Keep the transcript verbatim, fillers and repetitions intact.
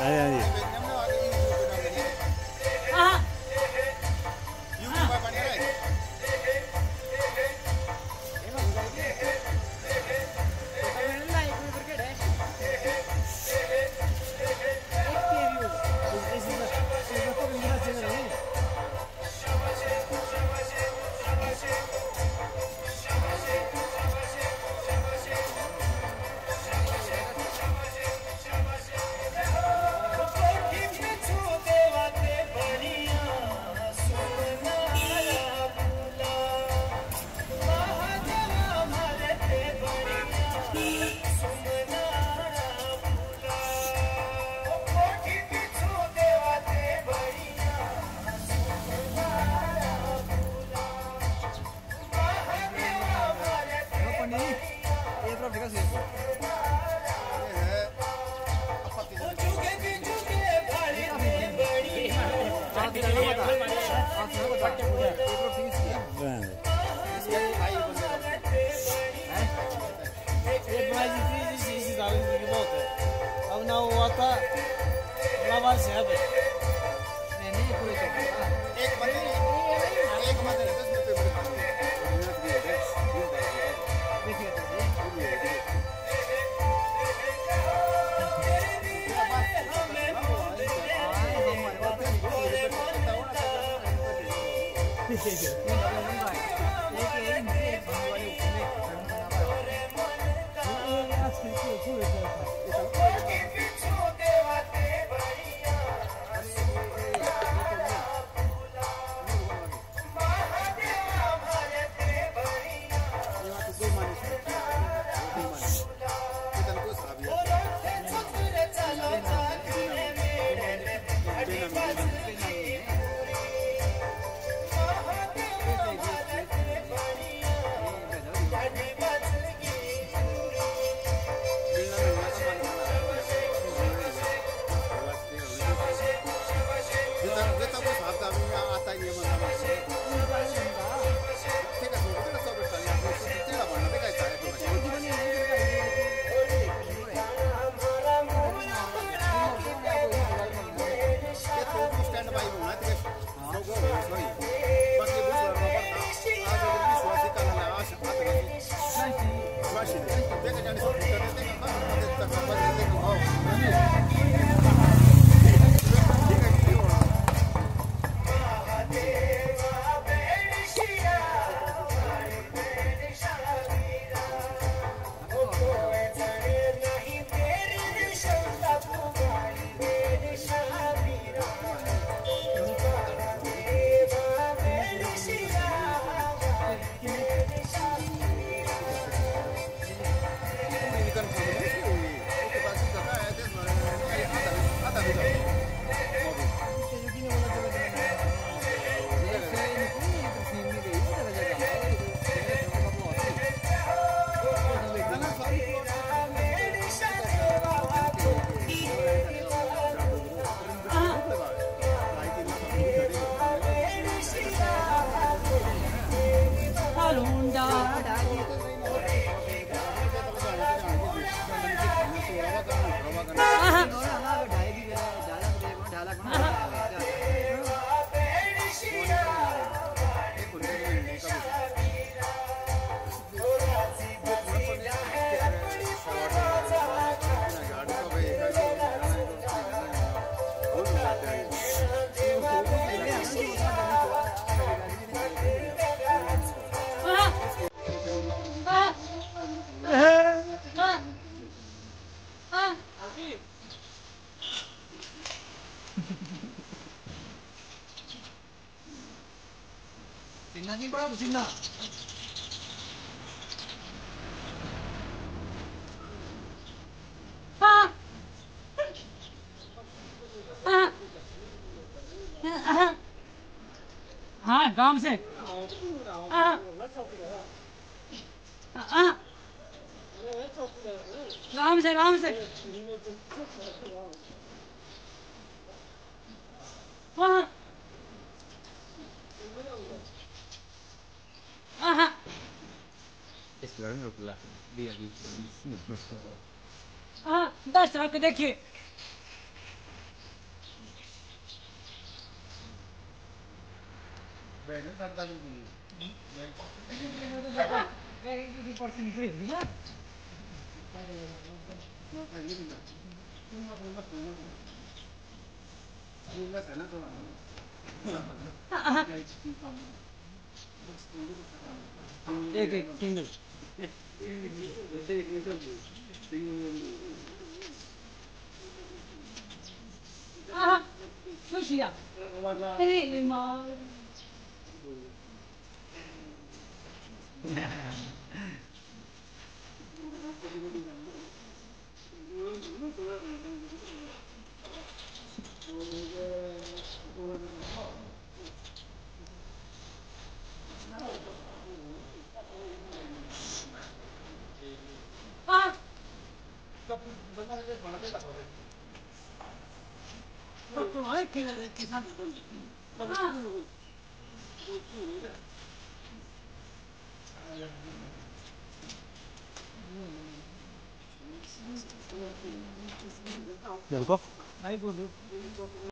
Ayo, ayo. Ah. Nanti berapa sih nak? Ah. Ah. हाँ काम से हाँ हाँ काम से काम से हाँ हाँ Esperando la via di हाँ दस रख देखिए về nó tăng tăng thì về cái cái con sinh viên nhá. nó phải như thế nào nhưng mà không mất không mất nhưng nó sẽ nó thôi đây chỉ phòng Đây cái kinh được. À, sushi à? Ê mà à, tôi nói cái cái thằng à, Được không? đấy buồn.